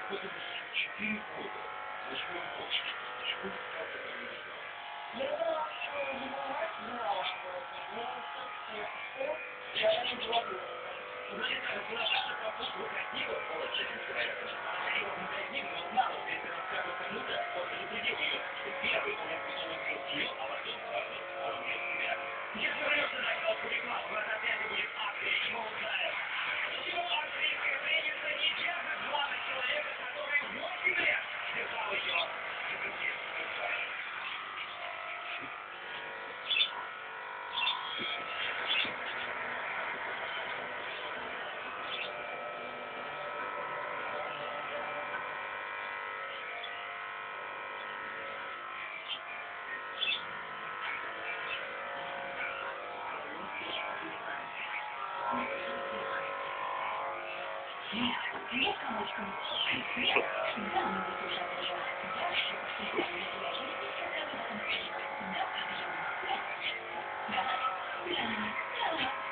4 года. Возьмем почту. Почему как это не знал? Я думала, что не бывает, знала об этом, но я не говорила. Значит, наша покупка красиво получилась, вероятно. Красиво в магазин, но знала, что если расскажет кому-то, он предупредил ее, что первый он убьет ее, а потом второй он убьет себя. Если врешь на рекламу, у нас опять будет акция, и мы узнаем. Почему австрийская пленница не держит главы человека, который 8 лет держал ее в руке? Привет, комочка. Привет. Да, мы выслушаем уже. Дальше специальные регулярности, которые в этом Да, пожалуйста. Да. Да.